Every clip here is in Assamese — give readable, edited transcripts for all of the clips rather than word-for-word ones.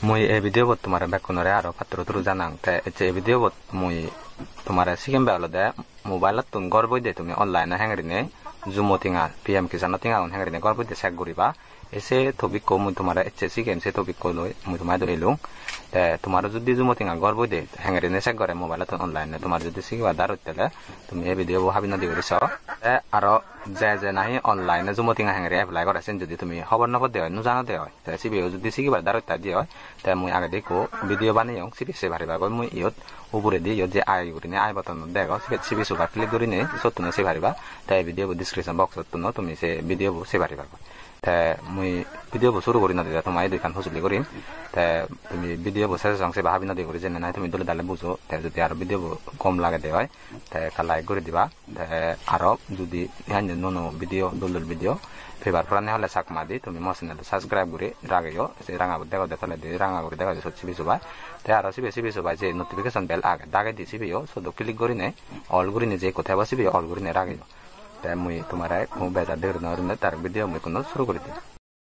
Moi e video bot tumare bakunore aro patro turu janang te e video bot moi tumare sigem balode mobile tun gorboi de tumi online hangrine zumo tinga pm kisan tinga on hangrine gorboi de sek guriba ese topic ko moi tumare e sigem se topic ko loi moi tumare do elung te tumare jodi zumo tinga gorboi de hangrine sek gore mobile tun online tumare jodi sigwa darut tele tumi e video bo habina de goriso te aro je nahi online zumo tinga hangre apply kora sen jodi tumi khobor na de nu jana de te sibi jodi sigwa darut ta di te moi age deko video bani yong sibi se bari ba moi iot উপরে দি ইয়ে যে আই গুরিনে আই বাটন দেখো সিবি সুবা ক্লিক করিনে সতুন সে পারিবা তাই ভিডিও ডেসক্রিপশন বক্স সতুন তুমি সে ভিডিও সে পারিবা তে মুই ভিডিও শুরু করি না দিলা তোমাই দুইখান হসুলি করিম তে তুমি ভিডিও শেষ অংশে ভাবি না দি করি জেনে নাই তুমি দলে দালে বুঝো তে যদি আর ভিডিও কম লাগে দে হয় তে লাইক করে দিবা তে আরো যদি ইহান নো ভিডিও দলদল ভিডিও ফেভার প্রাণে হলে চাকমা দি তুমি মো চ্যানেল সাবস্ক্রাইব করে রাগাইও সে রাঙা দেখো দেখলে দি রাঙা করে দেখা যায় সিবি সুবা তে আর সিবি সুবা যে নোটিফিকেশন বেল আগে দাগে দি সিবিও শুধু ক্লিক করি নে অল করি নে যে কোথায় বসিবি অল করি নে রাগাইও তে মুই তোমারে কো বেজার দের না তার ভিডিও মুই কোন শুরু করি দিই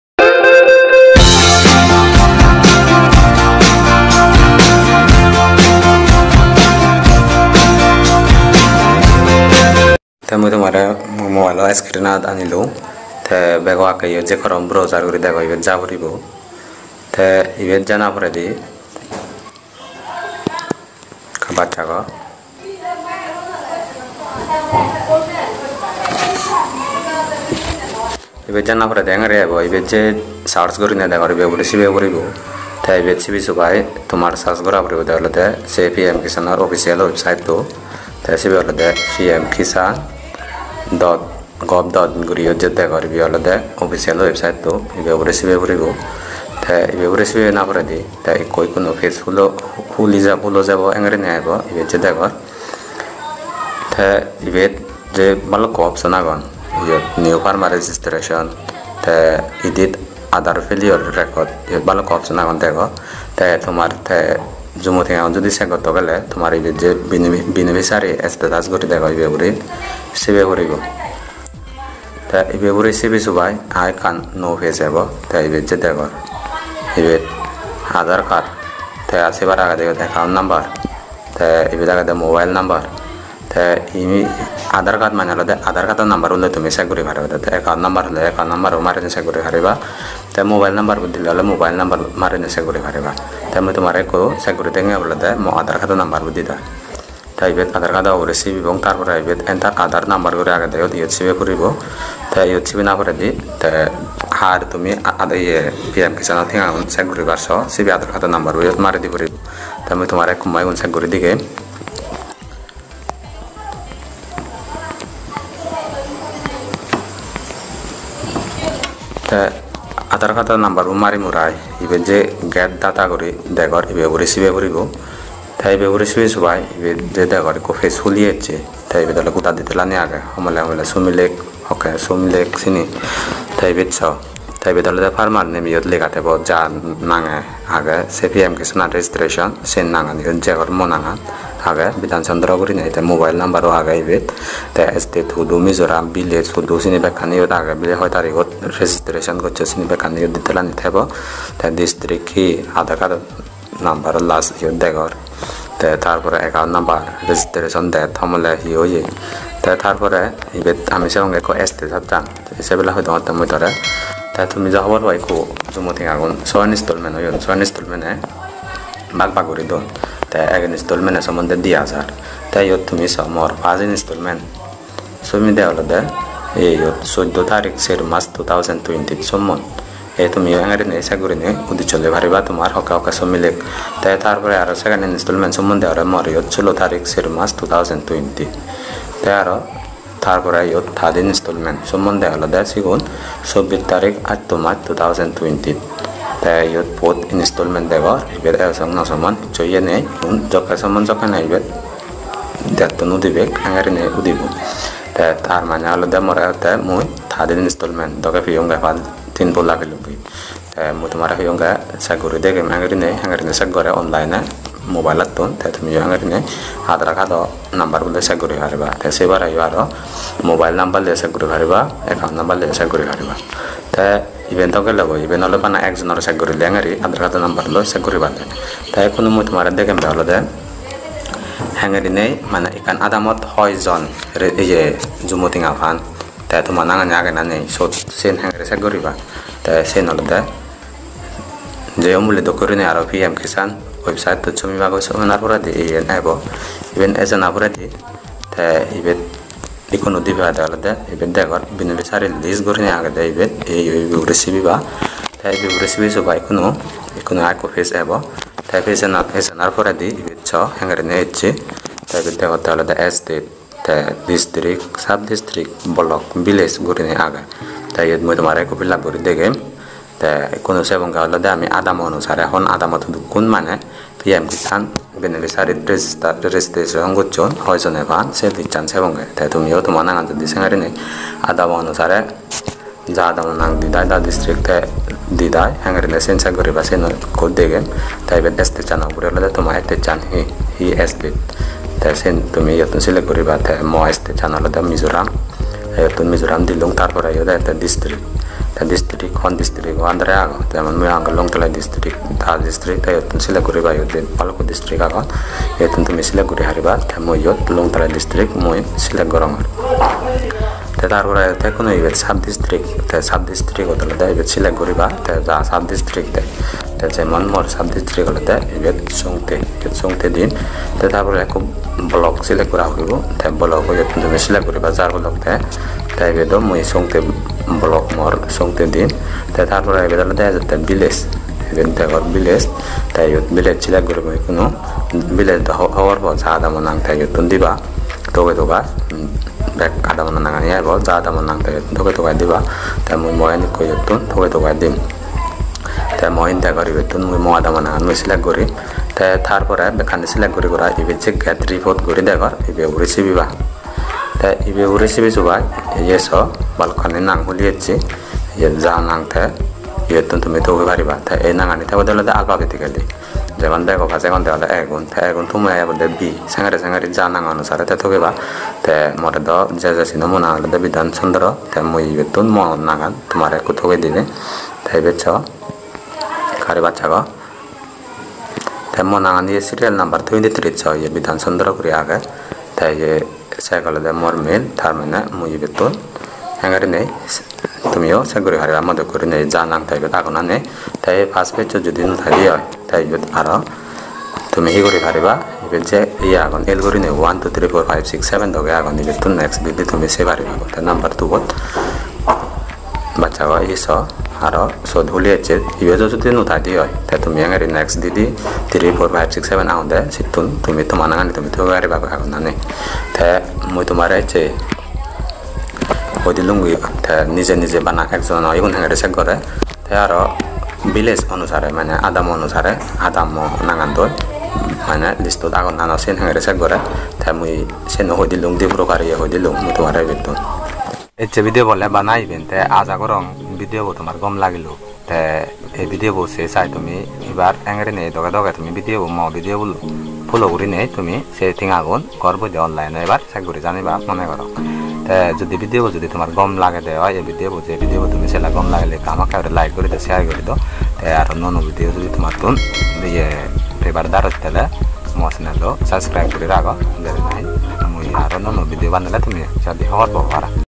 তে মুই তোমারে মোবাইল স্ক্রিন আনিলো তে বেগো আকে যে করম ব্রাউজার করে দেখো ইবে যা করিব তে ইবে জানা পরে দি বাচ্চা গো ইবে জানা পরে দেঙরে আইবো ইবে যে সার্চ করি না দেখো ইবে বলে সিবে করিব তে ইবে সিবি সুবাই তোমার সার্চ করা পরে দেলতে সে পিএম কিসানের অফিশিয়াল ওয়েবসাইট তো তে সিবে হলতে pmkisan.gov.guri je দেখো ইবে হলতে অফিশিয়াল ওয়েবসাইট তো ইবে বলে সিবে করিব তে ইবে বলে সিবে না পরে দি তে কই কোন ফেস ফুলি যাব এঙ্গরে নে আইবো ইবে যে দেখো তে ইবে যে মালক অপশন আগন নিউ ফার্মার রেজিস্ট্রেশন তে এডিট আধার ফেলিওর রেকর্ড এ মালক অপশন আগন দেখো তে তোমার তে জুমো থেকে যদি সে করতে গেলে তোমার এই যে বেনিফিশিয়ারি স্ট্যাটাস গটি দেখো ইবে বলে সেভ করিব তে ইবে বলে সেভ সুবাই আই কান নো ফেস যাব তে ইবে যে দেখো ইবে আধার কার্ড তে আছে বার আগে দেখো অ্যাকাউন্ট নাম্বার তে ইবে দেখো মোবাইল নাম্বার তে ইমি আধার কার্ড মানে হলে আধার কার্ডের নাম্বার হলে তুমি সেভ করে পারবে তে অ্যাকাউন্ট নাম্বার হলে অ্যাকাউন্ট নাম্বার মারে সেভ করে পারবা তে মোবাইল নাম্বার দিলে হলে মোবাইল নাম্বার মারে সেভ করে পারবা তে আমি তোমারে কো সেভ করে দেঙ্গে বলে তে মো আধার কার্ডের নাম্বার দি দাও তাই ইবে আধার কার্ড ওরে সিবি এবং তারপরে ইবে এন্টার আধার নাম্বার করে আগে দেও দিয়ে সিবি করিব তে ইয়ে সিবি না করে দি তে আর তুমি আদা ইয়ে পিএম কিসান থেকে সেভ করে পারছো সিবি আধার কার্ডের নাম্বার ওই মারে দি করিব তে আমি তোমারে কমাই সেভ করে দিকে আধার কার্ডের নাম্বার মারি মুরাই ইবে যে গেট ডাটা করে দেখর ইবে রিসিভ করিব তাই ইবে রিসিভ সবাই ইবে যে দেখর কো ফেস ফুলিয়েছে তাই ইবে দলে কুতা দিতে লানি আগে হমলে সুমিলেক ওকে সুমিলেক সিনি তাই ইবে চাও তাই ইবে দলে ফার্মার নেম ইয়ত লেখাতে ব যা নাঙে আগে সিপিএম কিসান রেজিস্ট্রেশন সেন নাঙা নিয়ন যেগর মনাঙা আগে বিধান চন্দ্র করি নাই তাই মোবাইল নাম্বারও আগে ইবে তাই স্টেট হুদু মিজোরাম ভিলেজ হুদু সিনি বেকানি আগে বিলে হয় তারিখত রেজিস্ট্রেশন করছে সিনি বেকানি দিতে লানি থাকব তাই ডিস্ট্রিক্ট কি আধার কার্ড নাম্বার লাস্ট ইয়ত দেখর তারপরে অ্যাকাউন্ট নাম্বার রেজিস্ট্রেশন ডেট হমলে হি হয়ে তারপরে ইবে আমি সঙ্গে কো এসতে যান সেবেলা হয়তো তুমি ধরে তাই তুমি যা খবর পাই কো জমো থেকে আগুন 6 ইনস্টলমেন্ট হইন 6 ইনস্টলমেন্টে ভাগ করে দন তাই এক ইনস্টলমেন্টের সম্বন্ধে 2000 তাই তুমি সমর 5 ইনস্টলমেন্ট সমি দেওয়া হলো এই 14 তারিখ মাস 2020 সম্মন এই তুমি আঙারে নেই সাগুরে নেই উদি চলে ভারিবা তোমার হকা হকা সমিলেক তাই তারপরে আরো সেকেন্ড ইনস্টলমেন্ট সম্বন্ধে আরো মর 16 তারিখ মাস 2020 তাই আরো তারপরে থার্ড ইনস্টলমেন্ট সম্বন্ধে হলো সিগুন 24 তারিখ 8 মার্চ 2020 তাই ফোর্থ ইনস্টলমেন্ট দেব ইবের সঙ্গ সমান জয়ে নেই জকা সমান জকা নাই ইবের দেখতো নুদিবে আঙারে নেই উদিব তার মানে হলো মরা মই থার্ড ইনস্টলমেন্ট দকে ফিয়ঙ্গা ফাল 3 bola ke lupi mo tumara hyonga sagure dege angari ne sagore online mobile ton ta tumi angari ne adhar card number bole sagure hariba ta sebara yaro mobile number le sagure hariba account number le sagure hariba ta ইভেন তো গেলে ইভেন হলো বানা একজনের চেক করি লেঙারি আধার কার্ডের নাম্বার লো চেক করি বাদে তাই কোনো মই তোমার দেখেন হলো দে হ্যাঙ্গারি নেই মানে ইকান আদামত 6 জন এই যে জুমতিং আফান তাই তোমার নাঙানি আগে না নেই সো সেন হ্যাঙ্গারি চেক করিবা তাই সেন হলো দে যে অমূল্য করি নেই আর PM কিষান ওয়েবসাইট তো ছবি বাগো সমানার পরে দি ইভেন এজন আপরে দি তাই ইভেন ইকোনো দিবা হলো দে ইভেন দেখর বেনিফিশিয়ারি লিস্ট করি নেই আগে দে ইভেন এই রেসিপি বা তাই রেসিপি সবাই ইকোনো আইকো ফেস এবো তাই এজনার পরে দি ইভেন ছ হ্যাঙ্গারি নেই ইচ্ছে তাই দেখো তাহলে দে এস্টেট তাই district sub district block village করি নেই আগে তাই মই তোমার আইকো ফিল আপ করি দেখে তাই কোনো সেবং হলো দে আমি আদাম অনুসারে এখন আদামত কোন মানে PM কিষান বেনিফিশিয়ারি রেজিস্ট্রেশন করছন হয়জনে ভান সে দিচ্ছান সেবঙ্গে তাই তুমিও তোমার নাঙান যদি সেঙ্গারি নেই আদাম অনুসারে যা আদাম নাং দিদায় দা ডিস্ট্রিক্ট দিদায় হ্যাঙ্গারি নেই সেন চেক করিবা সেন কোড দেখে তাই এস্টেট চান উপরে হলে তোমার এস্টেট চান হি এস্টেট তাই সেন তুমি ইয়তন সিলেক্ট করিবা তাই এস্টেট চান হলে মিজোরাম ইয়তন মিজোরাম দিলুং তারপরে ইয়দা একটা district district on district andre ago teman mo ang long tala district ta district ta yotun sila kuri ba yotin palko district ago yotun tumi sila kuri hariba tamo yot long tala district mo sila gorong te tarpore te kono ibet sub district otala da ibet sila kuri ba te ja sub district te jemon mor sub district hole te ibet songte din te tarpore ko block sila kura hoibo te block yotun tumi sila kuri ba jar block te ta ibedo moi songte block mor songte din te tarpore ibedala da te village even te gor village ta yot village sila kuri ba kono village da hawar ba jada monang ta yotun diba toga back ada menang ya bahwa jada menang te toga diba ta moi moin ko yotun toga dim ta moin ta gori yotun moi mo ada menang moi select gori ta tarpore bekan select gori gora ibe check get report gori degor ibe recipe ba ta ibe recipe suba yeso balkane nang huliyechi ye ja nang te yotun tumi toga bariba ta e nangani ta bodole da alphabetically যেমন দেখো যেমন দেওয়া এগুন তুমি বলে বি সাঙ্গারে জানাং অনুসারে তে তোকে বা তে মরে দ যে সিনো মনে হলে বিধান চন্দ্র তে মই বেতন মন নাগান তোমার একটু তোকে দিবে তাই বেচ কারে বাচ্চা গো তে মন নাগান দিয়ে সিরিয়াল নাম্বার 23 ছ ইয়ে বিধান চন্দ্র করে আগে তাই যে সাইকেল দে মোর মেল তার মানে মই বেতন হ্যাঙ্গারে নেই তুমিও সেগুরি হারে আমাদের করে নেই জানাং তাই এখন নেই তাই ফার্স্ট পেজ যদি থাকি হয় তাই আরো তুমি হি করে পারিবা এবার যে ইয়ে আগুন এল করে নেই 1 2 3 4 5 6 7 ধরে আগুন দিবে তো নেক্সট দিদি তুমি সে পারিবা তাই নাম্বার 2 বত বাচ্চা হয় ইস আরো সদ হলিয়েছে ইবে যদি থাকি হয় তাই তুমি আগে নেক্সট দিদি 3 4 5 6 7 আউন দে সিতুন তুমি তো মানাগানি তুমি তো পারিবা আগুন না তাই মই তোমার আছে ওদিলুঙ্গি নিজে বানা একজন ইগুন হ্যাঙ্গারে চেক করে তাই আরো ভিলেজ অনুসারে মানে আদাম অনুসারে আদাম নাঙান দই মানে লিস্টত আগত নানো সেন হ্যাঙ্গারে চেক করে তাই মুই সেন হইদিলুং দিব্রকারি হইদিলুং মুই তোমার বেতন এচ্ছে ভিডিও বলে বানাইবেন তে আজা করং ভিডিও তোমার গম লাগিল তে এই ভিডিও বসে চাই তুমি এবার হ্যাঙ্গারে নেই দগে তুমি ভিডিও ফলো করি নেই তুমি সেই থিং আগুন করবো যে অনলাইনে এবার চেক করে জানিবা মনে করো যদি ভিডিও যদি তোমার গম লাগে দেওয়া এই ভিডিও তুমি সেলা গম লাগলে আমাকে লাইক করে দাও শেয়ার করে দাও আর অন্য ভিডিও যদি তোমার তুন দিয়ে এবার দাঁড়াতে তাহলে মো চ্যানেল সাবস্ক্রাইব করে রাখো যদি নাই মুই আর অন্য ভিডিও বানালে তুমি যদি হওয়ার পারা